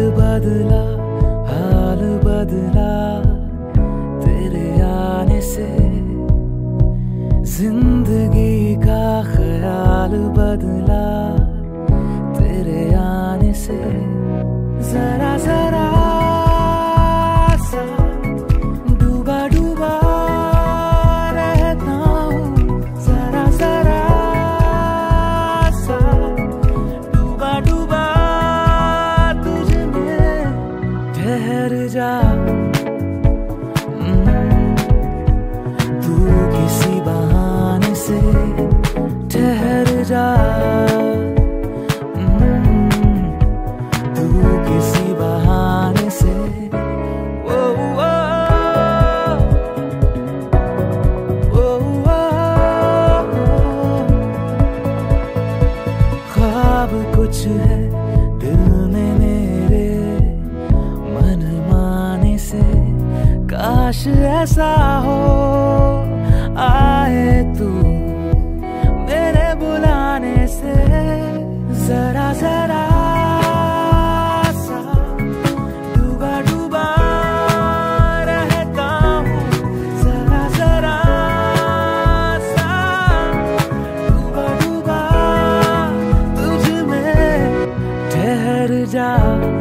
बदला, हाल बदला तेरे आने से, जिंदगी का ख्याल बदला तेरे आने से। जरा जरा सा डूबा डूबा रहता हूँ, जरा जरा सा डूबा डूबा तुझ में। ठहर जा तू किसी बहाने से, ठहर जा तू किसी बहाने से। ओ ओ ओ ओ ख्वाब कुछ है दिल में मेरे, मन माने से काश ऐसा हो, आए तू मेरे बुलाने से। जरा जरा सा डूबा डूबा रहता हूँ, जरा जरा सा डूबा डूबा तुझ में। ठहर जा